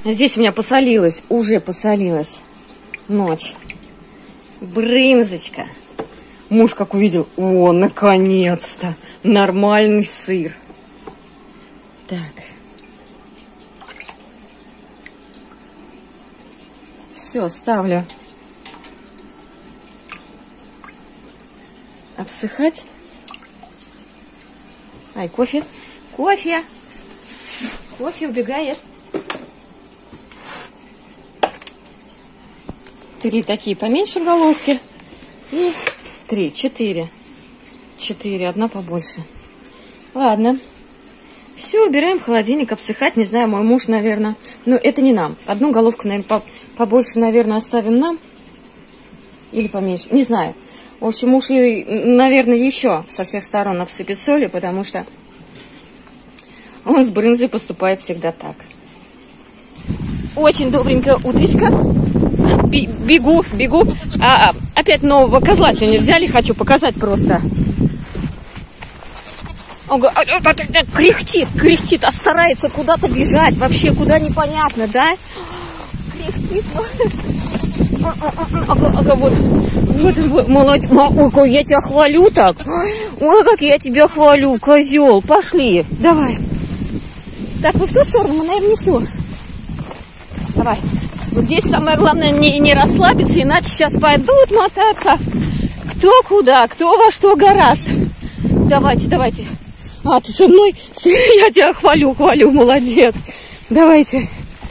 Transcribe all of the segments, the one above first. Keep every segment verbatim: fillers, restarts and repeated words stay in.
Здесь у меня посолилась, уже посолилась ночь. Брынзочка. Муж как увидел, о, наконец-то, нормальный сыр. Так. Все, ставлю обсыхать. Ай, кофе. Кофе. Кофе убегает. Три такие поменьше головки. И три, четыре. Четыре, одна побольше. Ладно. Все, убираем в холодильник, обсыхать. Не знаю, мой муж, наверное. Но это не нам. Одну головку, наверное, побольше, наверное, оставим нам. Или поменьше. Не знаю. В общем, муж, наверное, еще со всех сторон обсыпет солью, потому что он с брынзой поступает всегда так. Очень добренькая утречка. Бегу, бегу. А, опять нового козла сегодня взяли. Хочу показать просто. Он кряхтит, кряхтит, а старается куда-то бежать. Вообще, куда непонятно, да? Кряхтит. Ага, вот. Вот, молодец. Ой, я тебя хвалю так. Ой, как я тебя хвалю, козел. Пошли, давай. Так, вы в ту сторону, мы, наверное, не в ту. Давай. Вот здесь самое главное не, не расслабиться, иначе сейчас пойдут мотаться. Кто куда, кто во что гораст. Давайте, давайте. А, ты со мной? Я тебя хвалю, хвалю, молодец. Давайте.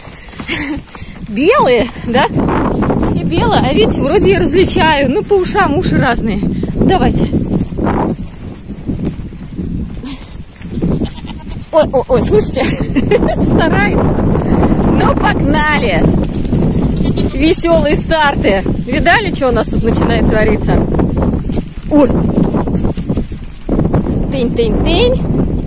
Белые, да? Все белые, а видите, вроде я различаю. Ну, по ушам, уши разные. Давайте. Ой, ой, ой, слушайте, старается. Ну, погнали. Веселые старты. Видали, что у нас тут начинает твориться? Ой. Тынь-тынь-тынь.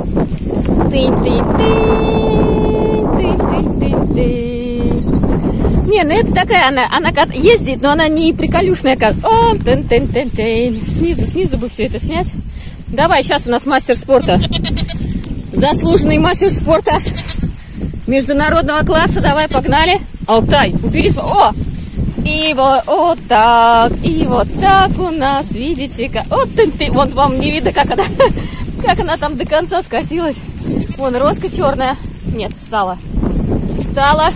Тынь-тынь-тынь. Тынь-тынь-тынь. Не, ну это такая она, она ездит, но она не приколюшная. О, тынь-тынь-тынь-тынь. Снизу, снизу бы все это снять. Давай, сейчас у нас мастер спорта. Заслуженный мастер спорта международного класса. Давай, погнали. Алтай, убери свой. О! И вот, вот так, и вот так у нас, видите, как... Вот ты, ты, вон вам не видно, как она, как она там до конца скатилась. Вон роска черная. Нет, встала. Встала.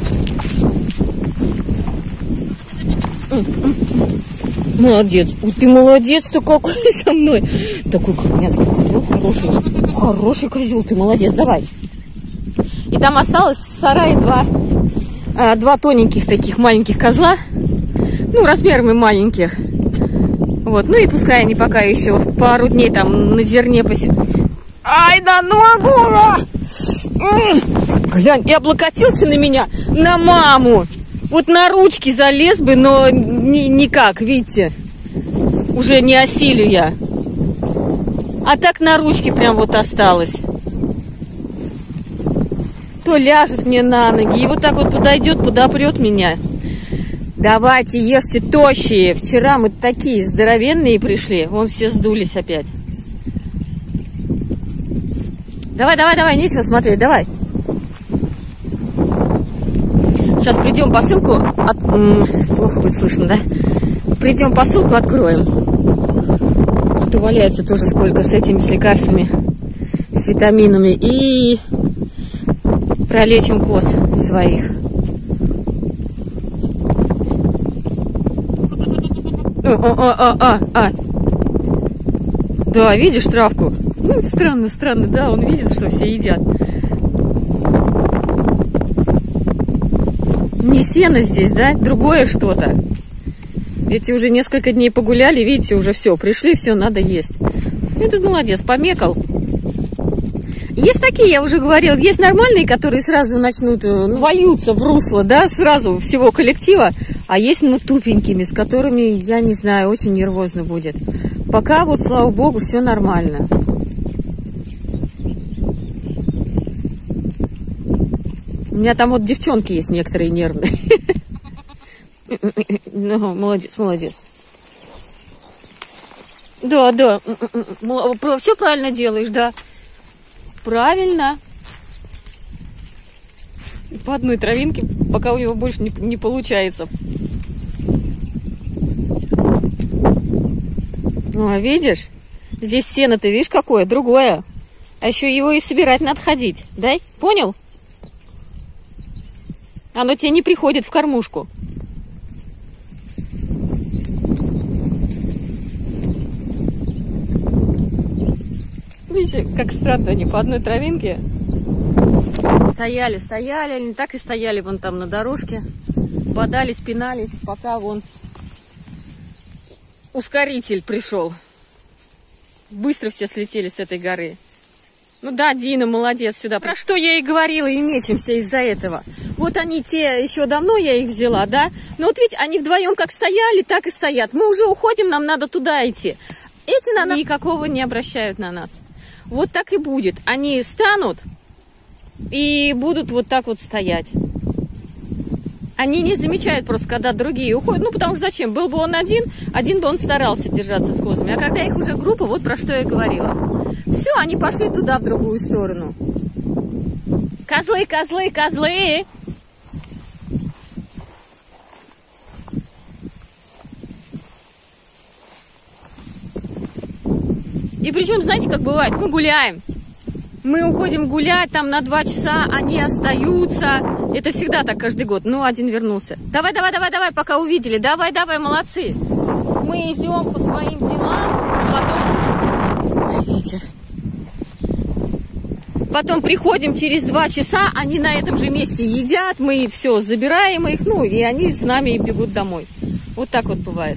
Молодец. Ой, ты молодец-то какой со мной. Такой крупняцкий козел, хороший. Хороший козел, ты молодец, давай. И там осталось в сарае два, а, два тоненьких таких маленьких козла. Ну, размерами маленьких. Вот, ну и пускай они пока еще пару дней там на зерне посидят. Ай, да ногу! Глянь, и облокотился на меня, на маму. Вот на ручки залез бы, но ни, никак, видите. Уже не осилю я. А так на ручке прям вот осталось. То ляжет мне на ноги, и вот так вот подойдет, подопрет меня. Давайте, ешьте тощие. Вчера мы такие здоровенные пришли. Вон все сдулись опять. Давай, давай, давай, нечего смотреть, давай. Сейчас придем посылку. От... Плохо будет слышно, да? Придем посылку, откроем. А то валяется тоже сколько с этими, с лекарствами, с витаминами. И пролечим коз своих. О, о, о, о, о. Да, видишь травку? Ну, странно, странно, да, он видит, что все едят. Не сено здесь, да? Другое что-то. Эти уже несколько дней погуляли, видите, уже все, пришли, все, надо есть. Этот молодец, помекал. Есть такие, я уже говорил, есть нормальные, которые сразу начнут, ну, вольются в русло, да, сразу всего коллектива. А есть, ну, тупенькими, с которыми, я не знаю, очень нервозно будет. Пока вот, слава богу, все нормально. У меня там вот девчонки есть некоторые нервные. Ну, молодец, молодец. Да, да, все правильно делаешь, да. Правильно. По одной травинке пока у него больше не, не получается. Ну, видишь? Здесь сено, ты видишь, какое? Другое. А еще его и собирать надо ходить. Дай? Понял? Оно тебе не приходит в кормушку. Видите, как странно, они по одной травинке стояли, стояли, они так и стояли вон там на дорожке, бодались, пинались, пока вон ускоритель пришел. Быстро все слетели с этой горы. Ну да, Дина, молодец, сюда. Про что я и говорила, и мечемся из-за этого. Вот они те, еще давно я их взяла, да? Но вот видите, они вдвоем как стояли, так и стоят. Мы уже уходим, нам надо туда идти. Эти на нас никакого не обращают на нас. Вот так и будет. Они станут и будут вот так вот стоять. Они не замечают просто, когда другие уходят. Ну, потому что зачем? Был бы он один, один бы он старался держаться с козами. А когда их уже группа, вот про что я говорила. Все, они пошли туда, в другую сторону. Козлы, козлы, козлы! И причем, знаете, как бывает, мы гуляем. Мы уходим гулять, там на два часа, они остаются. Это всегда так каждый год. Ну, один вернулся. Давай, давай, давай, давай, пока увидели. Давай, давай, молодцы. Мы идем по своим делам, потом... Ветер. Потом приходим через два часа, они на этом же месте едят, мы все забираем их, ну, и они с нами бегут домой. Вот так вот бывает.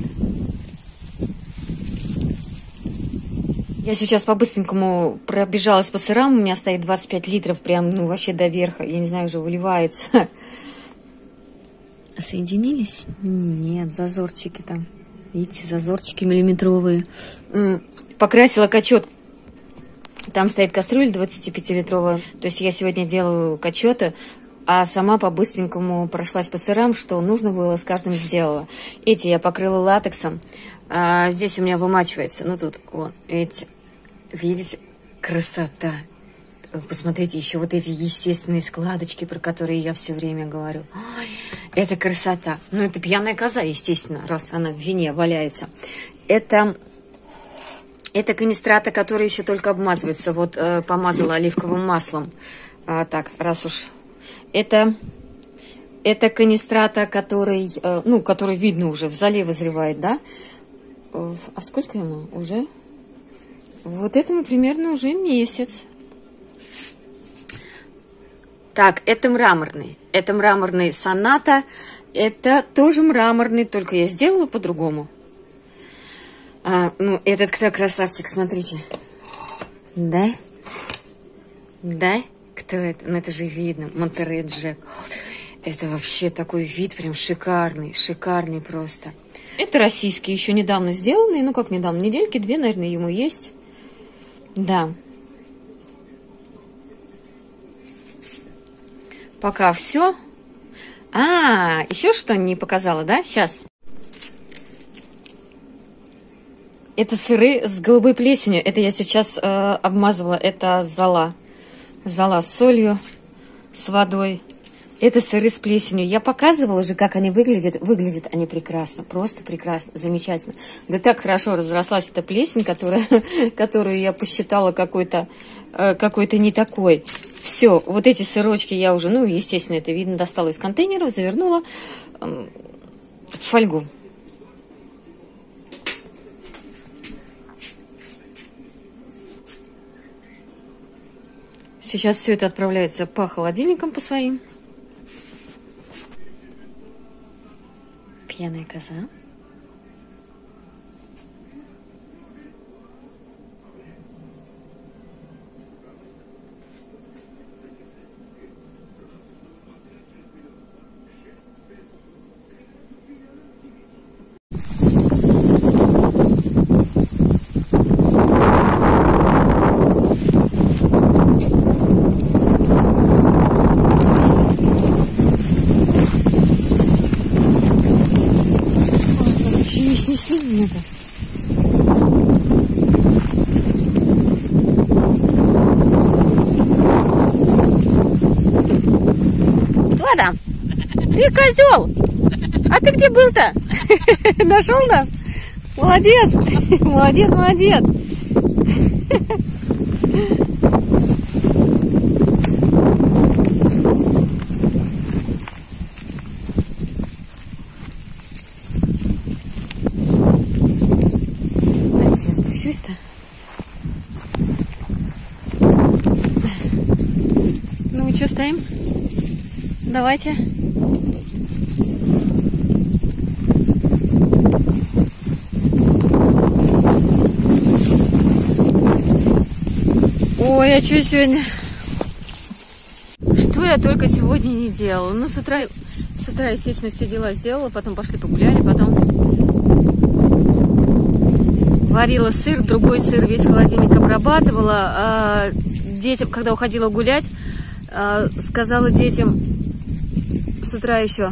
Я сейчас по-быстренькому пробежалась по сырам, у меня стоит двадцать пять литров, прям, ну, вообще до верха, я не знаю, уже выливается. Соединились? Нет, зазорчики там, видите, зазорчики миллиметровые. Покрасила качет, там стоит кастрюля двадцатипятилитровая, то есть я сегодня делаю качеты, а сама по-быстренькому прошлась по сырам, что нужно было, с каждым сделала. Эти я покрыла латексом, а здесь у меня вымачивается, ну тут, вот, эти, видите, красота. Посмотрите, еще вот эти естественные складочки, про которые я все время говорю. Ой, это красота. Ну, это пьяная коза, естественно, раз она в вине валяется. Это... Это канистрата, которая еще только обмазывается. Вот э, помазала оливковым маслом. А, так, раз уж. Это, это канистрата, который, э, ну, который видно уже, в зале вызревает, да? Э, а сколько ему уже? Вот этому примерно уже месяц. Так, это мраморный. Это мраморный соната. Это тоже мраморный, только я сделала по-другому. А, ну, этот кто красавчик, смотрите. Да? Да? Кто это? Ну, это же видно. Монтерей Джек. Это вообще такой вид прям шикарный. Шикарный просто. Это российский, еще недавно сделанный. Ну, как недавно? Недельки две, наверное, ему есть. Да. Пока все. А, еще что не показала, да? Сейчас. Это сыры с голубой плесенью. Это я сейчас э, обмазывала. Это зола. Зола с солью, с водой. Это сыры с плесенью. Я показывала же, как они выглядят. Выглядят они прекрасно. Просто прекрасно. Замечательно. Да так хорошо разрослась эта плесень, которая, которую я посчитала какой-то э, какой-то не такой. Все. Вот эти сырочки я уже, ну, естественно, это видно, достала из контейнеров, завернула э, в фольгу. Сейчас все это отправляется по холодильникам по своим. Пьяная коза. Ты козел! А ты где был-то? Нашел нас? Молодец! Молодец, молодец! Дайте я спущусь-то. Ну, что, стоим? Давайте. Ой, а что сегодня? Что я только сегодня не делала? Ну, с утра, с утра, естественно, все дела сделала, потом пошли погуляли, потом варила сыр, другой сыр весь холодильник обрабатывала. А детям, когда уходила гулять, а, сказала детям с утра еще: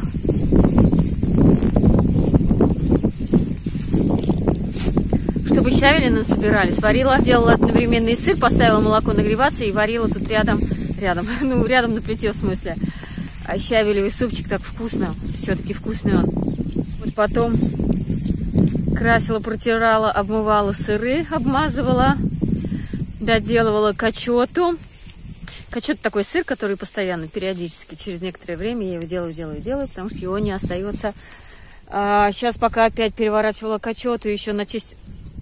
чтобы щавеля насобирали. Сварила, делала одновременно и сыр, поставила молоко нагреваться и варила тут рядом, рядом, ну, рядом на плите, в смысле. А щавелевый супчик так вкусно, все-таки вкусный он. Вот потом красила, протирала, обмывала сыры, обмазывала, доделывала качоту. Качот такой сыр, который постоянно, периодически, через некоторое время я его делаю, делаю, делаю, потому что его не остается. А сейчас пока опять переворачивала качоту, еще начистила,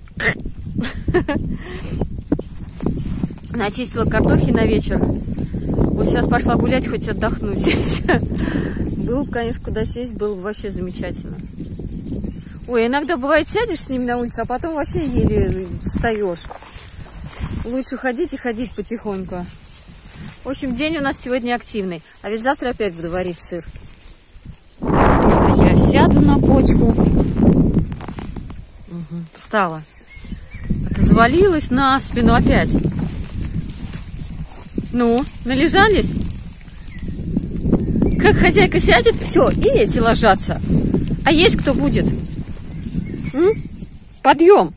начистила картохи на вечер. Вот сейчас пошла гулять, хоть отдохнуть. Было бы, конечно, куда сесть, было бы вообще замечательно. Ой, иногда бывает, сядешь с ними на улице, а потом вообще еле встаешь. Лучше ходить и ходить потихоньку. В общем, день у нас сегодня активный. А ведь завтра опять буду варить сыр. Только я сяду на почку. Угу, встала. Завалилась на спину опять. Ну, належались? Как хозяйка сядет, все, и эти ложатся. А есть кто будет? М? Подъем.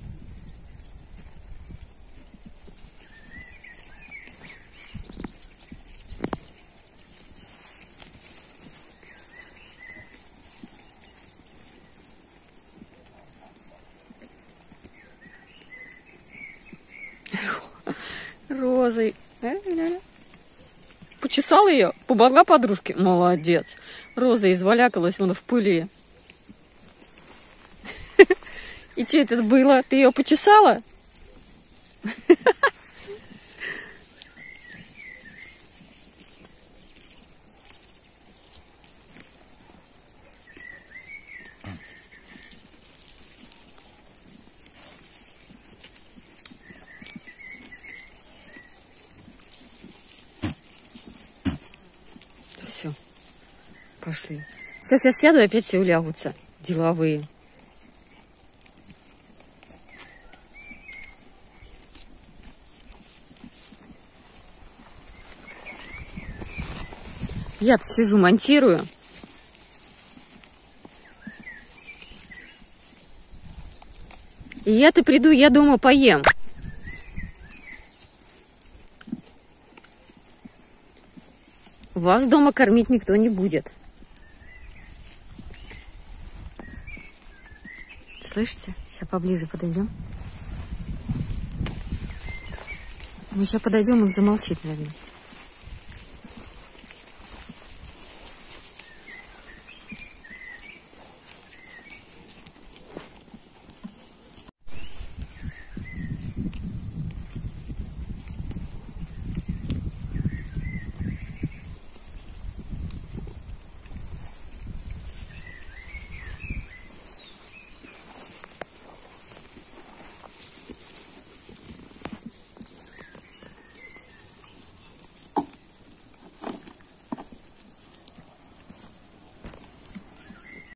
Розой. Почесала ее, помогла подружке. Молодец. Роза извалякалась, вон в пыли. И что это было? Ты ее почесала? Все, пошли. Сейчас я сяду, и опять все улягутся. Деловые. Я-то сижу, монтирую. И я-то приду, я дома поем. Вас дома кормить никто не будет. Слышите? Сейчас поближе подойдем. Мы сейчас подойдем, он замолчит, наверное.